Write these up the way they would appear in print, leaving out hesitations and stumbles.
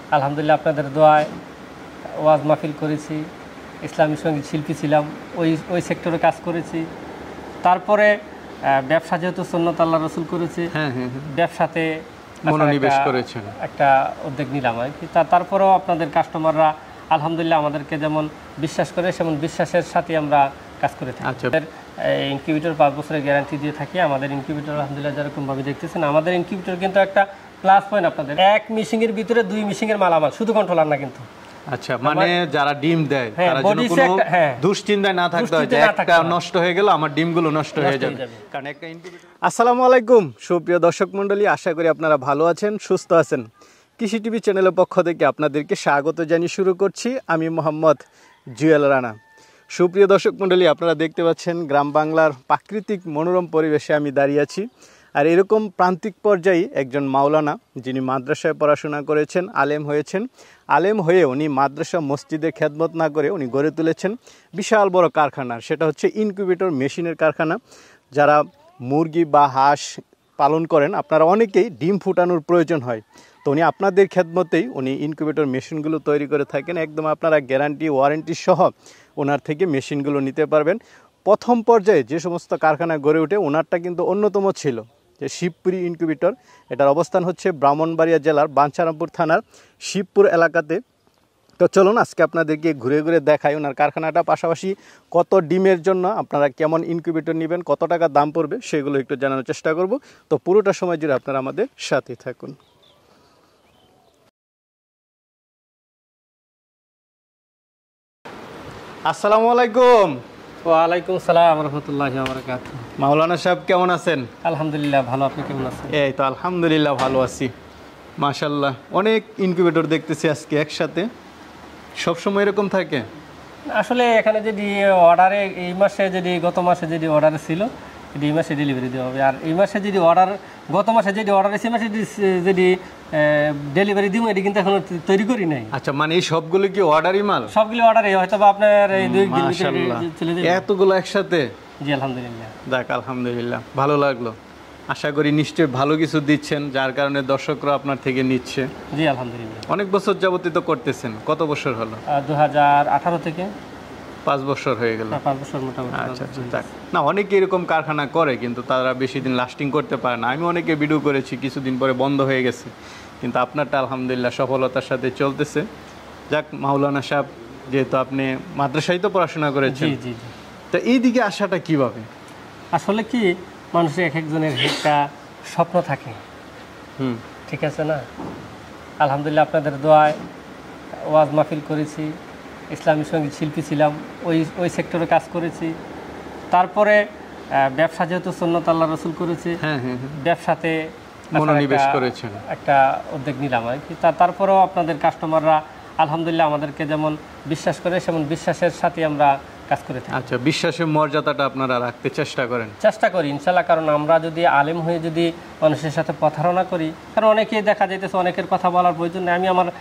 আলহামদুলিল্লাহ আপনাদের দোয়ায় ওয়াজ মাহফিল করেছি, ইসলামী সঙ্গীত শিল্পী ছিলাম, ওই সেক্টরে কাজ করেছি। তারপরে ব্যবসা যেহেতু সুন্নাত আল্লাহ রাসূল করেছে, ব্যবসাতে মনোনিবেশ করেছেন, একটা উদ্যোগ নিলাম আর কি। তারপরেও আপনাদের কাস্টমাররা আলহামদুলিল্লাহ আমাদেরকে যেমন বিশ্বাস করে সেমন বিশ্বাসের সাথে আমরা কাজ করে থাকি। ইনকিউবেটর 5 বছরের গ্যারান্টি দিয়ে থাকি। আমাদের ইনকিউবেটর আলহামদুলিল্লাহ যেরকমভাবে দেখতেছেন, আমাদের ইনকিউবেটর কিন্তু একটা প্লাস পয়েন্ট আপনাদের, এক মিশিংয়ের ভিতরে 2 মিশিংয়ের মালামাল, শুধু কন্ট্রোলার না কিন্তু। আচ্ছা, মানে যারা ডিম দেয় তারা যেন কোনো দুশ্চিন্তায় না থাকতে হয় যে একটা নষ্ট হয়ে গেল আমার ডিমগুলো নষ্ট হয়ে যাবে, কারণ একটা ইনকিউবেটর। আসসালামু আলাইকুম সুপ্রিয় দর্শক মণ্ডলী, আশা করি আপনারা ভালো আছেন, সুস্থ আছেন। কৃষি টিভি চ্যানেলের পক্ষ থেকে আপনাদেরকে স্বাগত জানিয়ে শুরু করছি আমি মোহাম্মদ জুয়েল রানা। সুপ্রিয় দর্শক মণ্ডলী, আপনারা দেখতে পাচ্ছেন গ্রাম বাংলার প্রাকৃতিক মনোরম পরিবেশে আমি দাঁড়িয়ে আছি। আর এরকম প্রান্তিক পর্যায়ে একজন মাওলানা, যিনি মাদ্রাসায় পড়াশোনা করেছেন, আলেম হয়েছেন, আলেম হয়ে উনি মাদ্রাসা মসজিদে খেদমত না করে উনি গড়ে তুলেছেন বিশাল বড় কারখানা। সেটা হচ্ছে ইনকিউবেটর মেশিনের কারখানা। যারা মুরগি বা হাঁস পালন করেন, আপনারা অনেকেই ডিম ফুটানোর প্রয়োজন হয়, তো উনি আপনাদের খেদমতেই উনি ইনকিউবেটর মেশিনগুলো তৈরি করে থাকেন। একদম আপনারা গ্যারান্টি ওয়ারেন্টি সহ ওনার থেকে মেশিনগুলো নিতে পারবেন। প্রথম পর্যায়ে যে সমস্ত কারখানা গড়ে ওঠে, ওনারটা কিন্তু অন্যতম ছিল, যে শিবপুরি ইনকিউবেটর। এটার অবস্থান হচ্ছে ব্রাহ্মণবাড়িয়া জেলার বাঞ্ছারামপুর থানার শিবপুর এলাকাতে। তো চলুন আজকে আপনাদেরকে ঘুরে ঘুরে দেখাই ওনার কারখানাটা, পাশাপাশি কত ডিমের জন্য আপনারা কেমন ইনকিউবেটর নেবেন, কত টাকা দাম পড়বে, সেগুলো একটু জানানোর চেষ্টা করব। তো পুরোটা সময় জুড়ে আপনারা আমাদের সাথে থাকুন। আসসালামু আলাইকুম। ওয়ালাইকুম আসসালাম রাহমাতুল্লাহি ওয়া বারাকাতুহু। মাওলানা সাহেব কেমন আছেন? আলহামদুলিল্লাহ ভালো, আপনি কেমন আছেন? এই তো আলহামদুলিল্লাহ ভালো আছি, মাশাআল্লাহ। অনেক ইনকিউবেটর দেখতেছি আজকে একসাথে, সবসময় এরকম থাকে? আসলে এখানে যদি অর্ডারে এই মাসে যদি গত মাসে যদি অর্ডারে ছিল, এই মাসে ডেলিভারি দেওয়া হবে। আর এই মাসে যদি অর্ডার, গত মাসে যদি অর্ডার এসে মাসে যদি ডেলিভারি দিব, এটি কিন্তু এখনো তৈরি করি নাই। আচ্ছা, মানে এই সবগুলো কি অর্ডারই মাল? সবগুলো অর্ডারই, হয়তো বা আপনার এই 2 দিন ভিতরে চলে যাবে। এতগুলো একসাথে? জি আলহামদুলিল্লাহ। যাক আলহামদুলিল্লাহ, ভালো লাগলো। আশা করি নিশ্চয়ই ভালো কিছু দিচ্ছেন, যার কারণে দর্শকরা আপনার থেকে নিচ্ছে। জি আলহামদুলিল্লাহ। অনেক বছর যাবতীয় তো করতেছেন, কত বছর হলো? 2018 থেকে 5 বছর হয়ে গেল। 5 বছর মোটামুটি। আচ্ছা আচ্ছা, যাক। না, অনেকে এরকম কারখানা করে কিন্তু তারা বেশি দিন লাস্টিং করতে পারে না। আমি অনেকে ভিডিও করেছি, কিছুদিন পরে বন্ধ হয়ে গেছে, কিন্তু আপনারটা আলহামদুলিল্লাহ সফলতার সাথে চলতেছে। যাক মাওলানা সাহেব, যেহেতু আপনি মাদ্রাসায় তো পড়াশোনা করেছেন, জি জি জি, তো এই দিকে আসাটা কিভাবে? আসলে কি, মানুষের এক একজনের একটা স্বপ্ন থাকে, ঠিক আছে না? আলহামদুলিল্লাহ আপনাদের দোয়ায় ওয়াজ মাহফিল করেছি, ইসলামী সঙ্গীত শিল্পী ছিলাম, ওই সেক্টরে কাজ করেছি। তারপরে ব্যবসা যেহেতু সুন্নাত আল্লাহ রাসূল করেছে, ব্যবসাতে মনোনিবেশ করেছেন, একটা উদ্যোগ নিলাম আর কি। তারপরেও আপনাদের কাস্টমাররা আলহামদুলিল্লাহ আমাদেরকে যেমন বিশ্বাস করে সেমন বিশ্বাসের সাথে আমরা কাজ করে থাকি। আচ্ছা, বিশ্বাসের মর্যাদাটা আপনারা রাখতে চেষ্টা করি ইনশাল্লাহ। কারণ আমরা যদি আলেম হয়ে যদি মানুষের সাথে প্রতারণা করি, কারণ অনেকেই দেখা যাইতেছে, অনেকের কথা বলার প্রয়োজন নেই। আমি আমার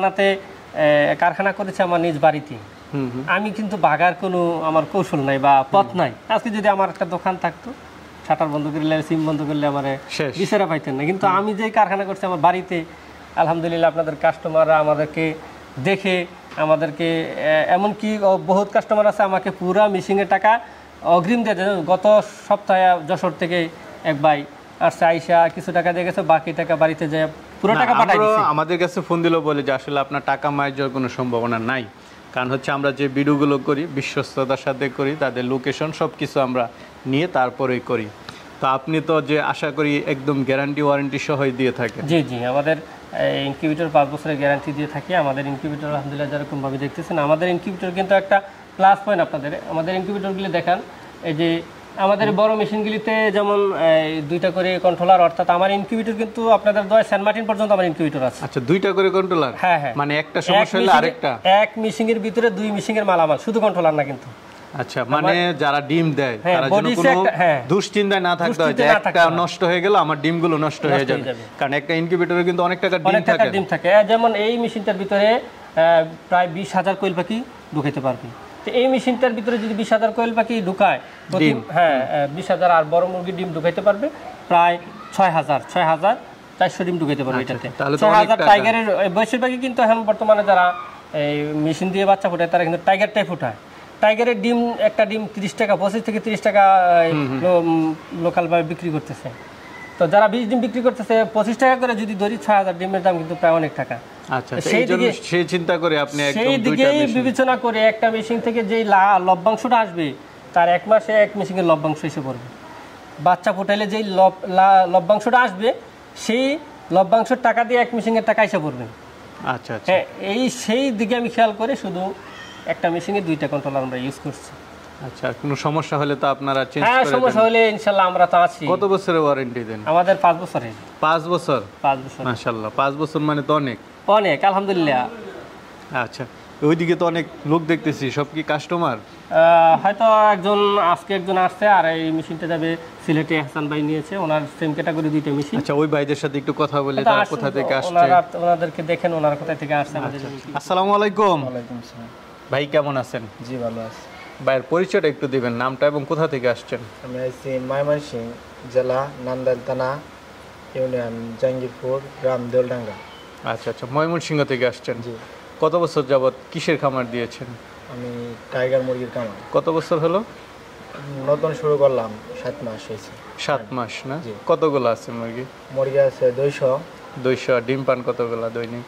কারখানা করেছি আমার নিজ বাড়িতে, আমি কিন্তু বাগার কোনো আমার কৌশল নাই বা পথ নাই। আজকে যদি আমার একটা দোকান থাকতো, শাটার বন্ধ করলে, সিম বন্ধ করলে আমার বিচারা পাইতেন না। কিন্তু আমি যে কারখানা করছি আমার বাড়িতে, আলহামদুলিল্লাহ আপনাদের কাস্টমাররা আমাদেরকে দেখে, আমাদেরকে এমনকি বহুত কাস্টমার আছে আমাকে পুরা মিশিংয়ের টাকা অগ্রিম দিয়ে দেন। গত সপ্তাহে যশোর থেকে এক ভাই আসছে, আইসা কিছু টাকা দিয়ে গেছে, বাকি টাকা বাড়িতে যায় পুরো টাকা পাঠাই দিয়েছে। আমাদের কাছে ফোন দিল বলে যে আসলে আপনার টাকা মায়ের যাওয়ার কোনো সম্ভাবনা নাই, কারণ হচ্ছে আমরা যে ভিডিওগুলো করি বিশ্বস্ততার সাথে করি, তাদের লোকেশন সব কিছু আমরা নিয়ে তারপরেই করি। তো আপনি তো যে আশা করি একদম গ্যারান্টি ওয়ারেন্টি সহই দিয়ে থাকেন। জি জি, আমাদের ইনকিউবেটর 5 বছরের গ্যারান্টি দিয়ে থাকি। আমাদের ইনকিউবেটর আলহামদুলিল্লাহ যেরকমভাবে দেখতেছেন, আমাদের ইনকিউবেটর কিন্তু একটা প্লাস পয়েন্ট আপনাদের। আমাদের ইনকিউবেটরগুলি দেখান, এই যে আমাদের বড় মেশিনগুলিতে যেমন 2টা করে কন্ট্রোলার, অর্থাৎ আমার ইনকিউবেটর কিন্তু আপনাদের সেন্ট মার্টিন পর্যন্ত আমার ইনকিউবেটর আছে। আচ্ছা, 2টা করে কন্ট্রোলার? হ্যাঁ হ্যাঁ, মানে একটা সমস্যা হলে আরেকটা, এক মিশিংয়ের ভিতরে 2 মিশিংয়ের মালামাল, শুধু কন্ট্রোলার না কিন্তু। আচ্ছা, মানে যারা ডিম দেয় তারা যেন কোনো দুশ্চিন্তায় না থাকতে হয় যে একটা নষ্ট হয়ে গেল আমার ডিমগুলো নষ্ট হয়ে যাবে, কারণ একটা ইনকিউবেটরে কিন্তু অনেক টাকা ডিম থাকে। যেমন এই মেশিনটার ভিতরে প্রায় 20,000 কোয়েল পাখি ঢুকাইতে পারবে। তো এই মেশিনটার ভিতরে যদি 20,000 কোয়েল পাখি ঢুকায়, 20,000, আর বড় মুরগির ডিম ঢুকাইতে পারবে প্রায় 6,000 400 ডিম ঢুকাইতে পারবে এটাতে। 6000 টাইগারের বেশিরভাগই কিন্তু এখন বর্তমানে যারা এই মেশিন দিয়ে বাচ্চা ফোটায় তারা কিন্তু টাইগারটাই ফোটায়। টাইগারের ডিম একটা ডিম 30 টাকা, 25 থেকে 30 টাকা লোকালভাবে বিক্রি করতেছে। তো যারা 20 ডিম বিক্রি করতেছে 25 টাকা করে যদি ধরি, 6000 ডিমের দাম কিন্তু প্রায় অনেক টাকা। আচ্ছা, সেই চিন্তা করে আপনি একদম সেই দিকে বিবেচনা করে একটা মেশিন থেকে যেই লভ্যাংশটা আসবে তার 1 মাসে 1 মেশিনের লভ্যাংশ এসে পড়বে। বাচ্চা ফোটাইলে যেই লভ্যাংশটা আসবে সেই লভ্যাংশের টাকা দিয়ে 1 মেশিনের টাকা এসে পড়বে। আচ্ছা আচ্ছা, হ্যাঁ, সেই দিকে আমি খেয়াল করে শুধু একটা মেশিনে 2টা কন্ট্রোলার আমরা ইউজ করছি। আচ্ছা, কোনো সমস্যা হলে তো আপনারা চেঞ্জ করে দেন? হ্যাঁ, সমস্যা হলে ইনশাআল্লাহ আমরা তো আছি। কত বছরের ওয়ারেন্টি দেন? আমাদের 5 বছরের। 5 বছর? 5 বছর, মাশাআল্লাহ। 5 বছর মানে তো অনেক অনেক, আলহামদুলিল্লাহ। আচ্ছা, ওইদিকে তো অনেক লোক দেখতেছি, সব কি কাস্টমার? হয়তো আজকে একজন আসছে, আর এই মেশিনটা যাবে সিলেটে, হাসান ভাই নিয়েছে, ওনার সেম ক্যাটাগরি 2টা মেশিন। আচ্ছা, ওই ভাইদের সাথে একটু কথা বলে তারা কোথা থেকে আসছে ওনাদেরকে দেখেন, ওনারা কোথা থেকে আসছে আমাদের। আসসালামু আলাইকুম। ওয়ালাইকুম আসসালাম। ভাই কেমন আছেন? জি ভালো আছি। ভাইয়ের পরিচয়টা একটু দিবেন, নামটা এবং কোথা থেকে আসছেন? আমি আছি ময়মনসিংহ জেলা, নান্দাইল থানা, ইউনিয়ন জাঙ্গিরপুর, গ্রাম দেলডাঙ্গা। আচ্ছা আচ্ছা, ময়মনসিংহ থেকে আসছেন। জি। কত বছর যাবত কিসের খামার দিয়েছেন? আমি টাইগার মুরগির খামার। কত বছর হলো? নতুন শুরু করলাম, 7 মাস হয়েছে। 7 মাস না? কতগুলো আছে মুরগি? মুরগি আছে 200। 200। ডিম পান কতগুলো দৈনিক?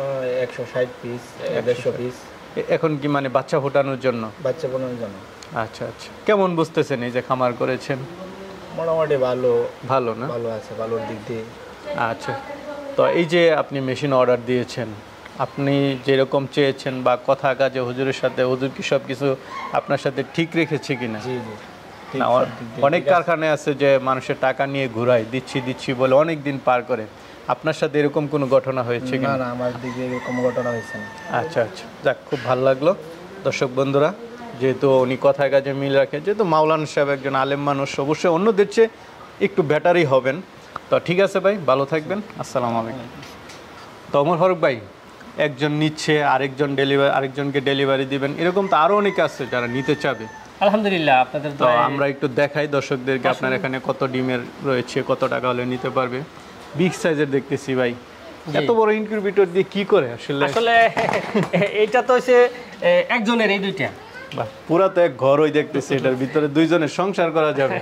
160 পিস, 150 পিস। এখন কি মানে বাচ্চা ফোটানোর জন্য? বাচ্চা ফোটানোর জন্য। আচ্ছা আচ্ছা, কেমন বুঝতেছেন এই যে খামার করেছেন? মোটামুটি ভালো। ভালো না? ভালো আছে, ভালোর দিক দিয়ে। আচ্ছা, তো এই যে আপনি মেশিন অর্ডার দিয়েছেন, আপনি যেরকম চেয়েছেন বা কথা কাজে হুজুরের সাথে, হুজুর কি সব কিছু আপনার সাথে ঠিক রেখেছে কিনা? জি জি। না, অনেক কারখানায় আছে যে মানুষের টাকা নিয়ে ঘুরায়, দিচ্ছি বলে অনেক দিন পার করে। আপনার সাথে এরকম কোনো ঘটনা হয়েছে কিনা? না, আমার দিকে এরকম ঘটনা হয়েছে না। আচ্ছা আচ্ছা, যাক, খুব ভালো লাগলো। দর্শক বন্ধুরা, যেহেতু উনি কথায় কাজে মিল রাখে, যেহেতু মাওলানা সাহেব একজন আলেম মানুষ, অবশ্যই অন্যদের চেয়ে একটু বেটারই হবেন। তো ঠিক আছে ভাই, ভালো থাকবেন। আসসালামু আলাইকুম। তো ওমর ফারুক ভাই, একজন নিচ্ছে, আরেকজনকে ডেলিভারি দিবেন, এরকম তো আরো অনেকে আছে যারা নিতে চাবে। আলহামদুলিল্লাহ, আপনাদের তো আমরা একটু দেখাই দর্শকদেরকে আপনার এখানে কত ডিমের রয়েছে, কত টাকা হলে নিতে পারবে। বিগ সাইজের দেখতেছি ভাই, এত বড় ইনকিউবেটর দিয়ে কি করে আসলে? এইটা তো হচ্ছে একজনের, এই 2টা। বাহ, পুরা তো এক ঘর ওই দেখতেছি, এটার ভিতরে 2 জনের সংসার করা যাবে।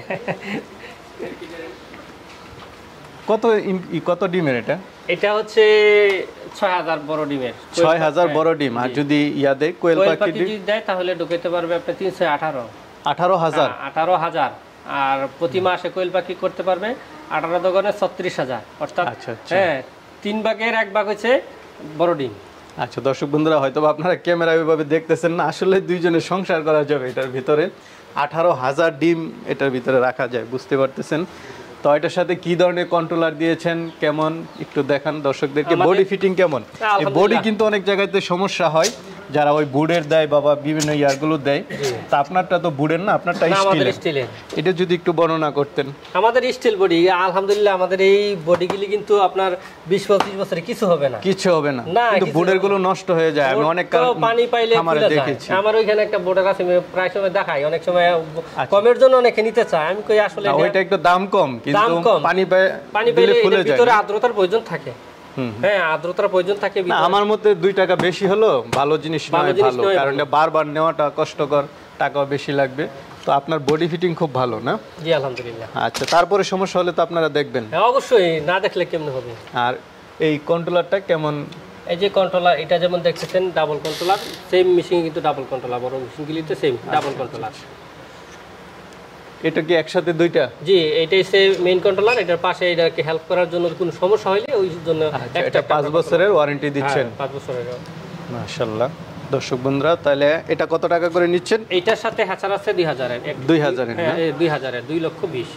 কত ডিমের এটা? এটা হচ্ছে 6000 বড় ডিমের। 6000 বড় ডিম। আর যদি ইয়া দেয়, কোয়েল পাখি যদি দেয় তাহলে ঢুকাইতে পারবে আপনি 318। 18000? 18000। আর প্রতি মাসে কোয়েল পাখি করতে পারবে 18 দোকানে 36000। অর্থাৎ হ্যাঁ, 3 ভাগের 1 ভাগ হচ্ছে বড় ডিম। আচ্ছা, দর্শক বন্ধুরা, হয়তো আপনারা ক্যামেরায় ওইভাবে দেখতেছেন না, আসলে 2 জনের সংসার করা যাবে এটার ভিতরে। 18000 ডিম এটার ভিতরে রাখা যায়, বুঝতে পারতেছেন। তো এটার সাথে কি ধরনের কন্ট্রোলার দিয়েছেন, কেমন একটু দেখান দর্শকদেরকে। বডি ফিটিং কেমন? এই বডি কিন্তু অনেক জায়গাতে সমস্যা হয়, যারা ওই বুডের দেয় বাবা, বিভিন্ন ইয়ারগুলো দেয়। তা আপনারটা তো বুডের না, আপনারটা স্টিলের। এটা যদি একটু বর্ণনা করতেন। আমাদের স্টিল বডি, আলহামদুলিল্লাহ। আমাদের এই বডিগুলি কিন্তু আপনার 20-25 বছরে কিছু হবে না, কিছু হবে না, কিন্তু বুডের গুলো নষ্ট হয়ে যায়। আমি অনেক পানি পাইলে খামারে দেখেছি। আমার ওইখানে একটা বোর্ডার আছে, আমি প্রায় সময় দেখাই, অনেক সময় কমের জন্য অনেকে নিতে চায়। আমি কই আসলে ওইটা একটু দাম কম, কিন্তু পানি পাইলে ভিতরে আর্দ্রতার প্রয়োজন থাকে। হ্যাঁ, আর্দ্রতার প্রয়োজন থাকে। আমার মতে 2 টাকা বেশি হলো ভালো জিনিস নয়, ভালো, কারণ বারবার নেওয়াটা কষ্টকর, টাকাও বেশি লাগবে। তো আপনার বডি ফিটিং খুব ভালো না? জি আলহামদুলিল্লাহ। আচ্ছা, তারপরে সমস্যা হলে তো আপনারা দেখবেন? হ্যাঁ অবশ্যই, না দেখলে কেমনে হবে। আর এই কন্ট্রোলারটা কেমন? এই যে কন্ট্রোলার, এটা যেমন দেখতেছেন ডাবল কন্ট্রোলার, সেম মেশিন কিন্তু ডাবল কন্ট্রোলার, বড় মেশিনগুলিতে সেম ডাবল কন্ট্রোলার। এটা কি একসাথে 2টা? জি, এটাই সে মেইন কন্ট্রোলার, এটার পাশে এটাকে হেল্প করার জন্য কোনো সমস্যা হইলে ওই জন্য এটা 5 বছরের ওয়ারেন্টি দিচ্ছেন? 5 বছরের। মাশাআল্লাহ। দর্শক বন্ধুরা, তাহলে এটা কত টাকা করে নিচ্ছেন? এইটার সাথে হ্যাচার আছে 2000 এর। 2000 এর? হ্যাঁ 2000 এর, 2,20,000।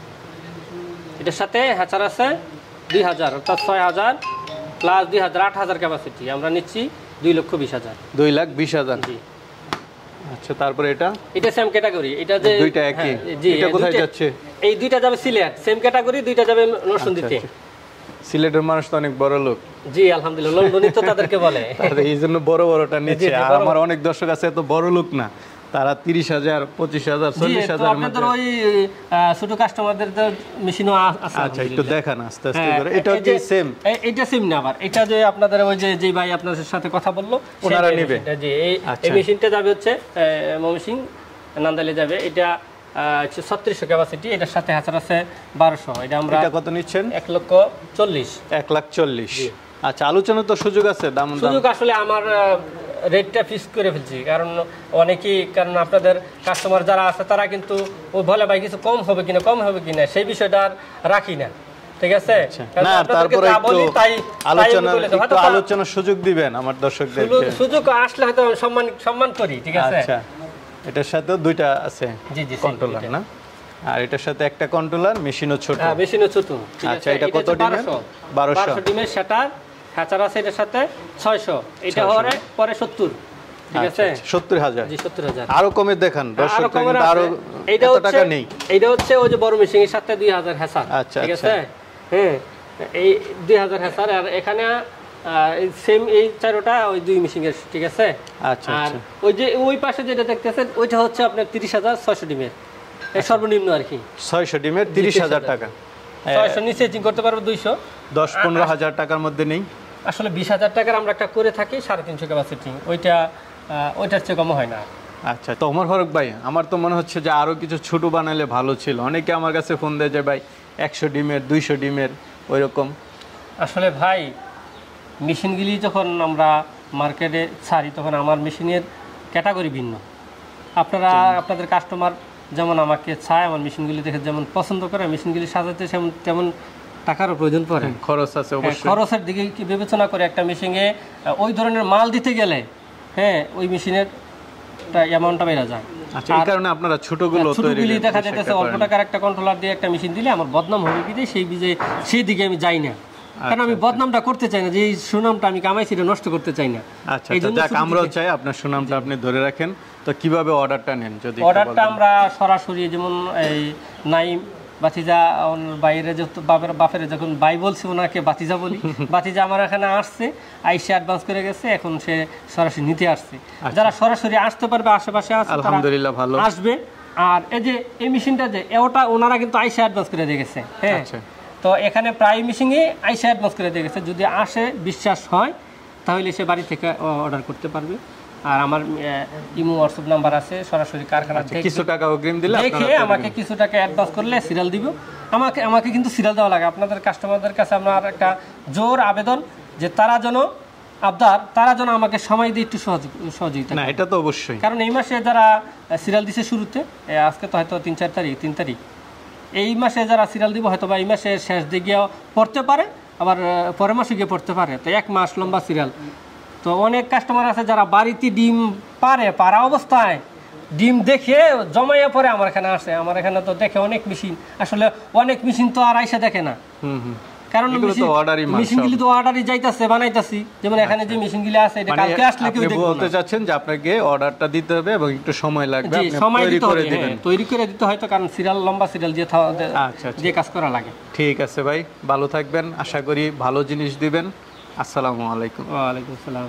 এটার সাথে হ্যাচার আছে 2000, অর্থাৎ 6000 প্লাস 2000, 8000 ক্যাপাসিটি। আমরা নিচ্ছি 2,20,000। 2,20,000? জি। আচ্ছা, তারপরে এটা সেম ক্যাটাগরি। এটা যে 2টা একই। এটা কোথায় যাচ্ছে? এই 2টা যাবে সিলেট, সেম ক্যাটাগরি, 2টা যাবে নরসিংদীতে। সিলেটের মানুষ তো অনেক বড় লোক। জি আলহামদুলিল্লাহ, লন্ডনই তো তাদেরকে বলে, এই জন্য বড় বড়টা নিচ্ছে। আর আমার অনেক দর্শক আছে এত বড় লোক না, তারা 30,000 25,000 40,000 আপনাদের ওই ছোট কাস্টমারদের মেশিনও আছে। আচ্ছা একটু দেখান আস্তে আস্তে করে। এটা কি সেম? এটা সেম না, আবার এটা যে আপনাদের ওই যে ভাই আপনাদের সাথে কথা বললো ওনারা নেবে। জি এই মেশিনটা যাবে হচ্ছে ময়মনসিংহ নান্দাইলে যাবে। এটা 3600 ক্যাপাসিটি, এটার সাথে হাজার আছে 1200। এটা আমরা এটা কত নিচ্ছেন? 1,40,000। 1,40,000। আচ্ছা, আলোচনা তো সুযোগ আছে, দাম সুযোগ আসলে আমার রেটটা ফিক্স করে ফেলছি, কারণ কারণ আপনাদের কাস্টমার যারা আছে তারা কিন্তু ও বলে ভাই কিছু কম হবে কিনা সেই বিষয়টা আর রাখি না, ঠিক আছে? না, তারপরে একটু আলোচনার সুযোগ দিবেন আমার দর্শকদের। সুযোগ আসলে হয়তো সম্মান করি, ঠিক আছে? আচ্ছা, এটার সাথে দুইটা আছে কন্ট্রোলার না? আর এটার সাথে একটা কন্ট্রোলার, মেশিনও ছোট। হ্যাঁ, মেশিনও ছোট। আচ্ছা, এটা কত ডিমের? 1200 ডিমের সেটা হ্যাচার আছে এটার সাথে 600। এটা হওয়ারে পরে 70, ঠিক আছে? 70,000। জি 70,000। আরো কমে দেখান দর্শক, আরো এইটা টাকা নেই। এইটা হচ্ছে ওই যে বড় মেশিনের সাথে 2000 হ্যাচার, ঠিক আছে? হ্যাঁ, এই 2000 হ্যাচার। আর এখানে সেম এই চারোটা ওই দুই মেশিনের, ঠিক আছে? আচ্ছা। আর ওই যে ওই পাশে যেটা দেখতেছেন ওইটা হচ্ছে আপনার 30,600 ডিমের, সর্বনিম্ন আর কি। 600 ডিমের 30,000 টাকা। 600 নিচে চিং করতে পারবো 200। 10-15,000 টাকার মধ্যে নেই। আসলে 20,000 টাকার আমরা একটা করে থাকি 350 ক্যাপাসিটি, ওইটার চেয়ে কম হয় না। আচ্ছা, তো ওমর ফারুক ভাই, আমার তো মনে হচ্ছে যে আরো কিছু ছোট বানালে ভালো ছিল। অনেকে আমার কাছে ফোন দেয় যে ভাই 100 ডিমের 200 ডিমের ওইরকম। আসলে ভাই মেশিনগুলি যখন আমরা মার্কেটে ছাড়ি তখন আমার মেশিনের ক্যাটাগরি ভিন্ন। আপনাদের কাস্টমার যেমন আমাকে চায়, আমার মেশিনগুলি দেখে যেমন পছন্দ করে, মেশিনগুলি সাজাতে তেমন টাকারও প্রয়োজন পড়ে, খরচ আছে অবশ্যই। খরচের দিকে বিবেচনা করে একটা মেশিনে ওই ধরনের মাল দিতে গেলে ওই মেশিনের অ্যামাউন্টটা বেড়ে যায়। আচ্ছা, এই কারণে আপনারা ছোটগুলো দেখা যাচ্ছে অল্প টাকার একটা কন্ট্রোলার দিয়ে একটা মেশিন দিলে আমার বদনাম হবে কি সেই দিকে আমি যাই না, কারণ আমি বদনামটা করতে চাই না, যে সুনামটা আমি কামাইছি এটা নষ্ট করতে চাই না। আচ্ছা, যাক, আমরাও চাই আপনার সুনামটা আপনি ধরে রাখেন। তো কিভাবে অর্ডারটা নেন? যদি অর্ডারটা আমরা সরাসরি, যেমন এই নাইম বাতিজা বাইরে যেহেতু বাপের যখন বাই বলছি ওনাকে বাতিজা বলি, বাতিজা আমার এখানে আসছে, আইসে অ্যাডভান্স করে গেছে, এখন সে সরাসরি নিতে আসছে। যারা সরাসরি আসতে পারবে আশেপাশে আছে আলহামদুলিল্লাহ ভালো আসবে। আর এই যে এই মেশিনটা যে ওটা ওনারা কিন্তু আইসে অ্যাডভান্স করে দিয়ে গেছে। হ্যাঁ, তো এখানে প্রায় মেশিনে আইসে অ্যাডভান্স করে দিয়ে গেছে। যদি আসে বিশ্বাস হয় তাহলে সে বাড়ি থেকে অর্ডার করতে পারবে। আর আমার ইমো হোয়াটসঅ্যাপ নাম্বার আছে, সরাসরি কারখানা থেকে কিছু টাকা অগ্রিম দিলে দেখে আমাকে কিছু টাকা অ্যাডভান্স করলে সিরিয়াল দিব। আমাকে কিন্তু সিরিয়াল দেওয়া লাগে। আপনাদের কাস্টমারদের কাছে আমার একটা জোর আবেদন যে তারা যেন আমাকে সময় দিয়ে একটু সহযোগিতা। না, এটা তো অবশ্যই, কারণ এই মাসে যারা সিরিয়াল দিছে শুরুতে, আজকে তো হয়তো 3 তারিখ, এই মাসে যারা সিরিয়াল দিব হয়তো বা এই মাসে শেষ দিকে পড়তে পারে, আবার পরের মাসে গিয়ে পড়তে পারে। তো 1 মাস লম্বা সিরিয়াল। তো অনেক কাস্টমার আছে যারা বাড়িতে ডিম পারা অবস্থায় ডিম দেখে জমাইয়া পরে আমার এখানে আসে। আমার এখানে তো দেখে অনেক মেশিন, আসলে অনেক মেশিন তো আর আইসা দেখে না, কারণ মেশিনগুলি তো অর্ডারই যাইতাছে, বানাইতাছি। যেমন এখানে যে মেশিনগুলি আছে এটা কালকে আসলে কেউ দেখবে না। বলতে চাচ্ছেন যে আপনাকে অর্ডারটা দিতে হবে এবং একটু সময় লাগবে, আপনি তৈরি করে দিতে হয়, তো কারণ লম্বা সিরিয়াল দিয়ে কাজ করা লাগে। ঠিক আছে ভাই, ভালো থাকবেন, আশা করি ভালো জিনিস দিবেন। আসসালামু আলাইকুম। ওয়া আলাইকুম আসসালাম।